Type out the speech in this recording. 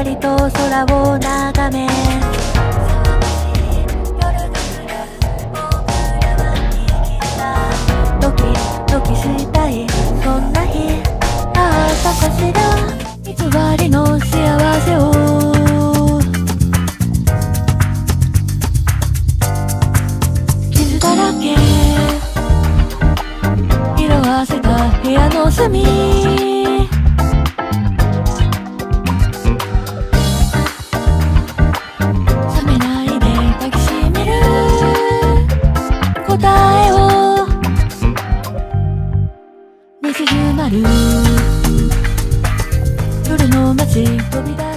りと空を眺め、騒がしい夜が来る。僕らは生きた。ドキドキしたいそんな日。あったかしら偽りの幸せを。傷だらけ色あせた部屋の隅、冷めないで抱きしめる答えを。寝静まる夜の街飛び出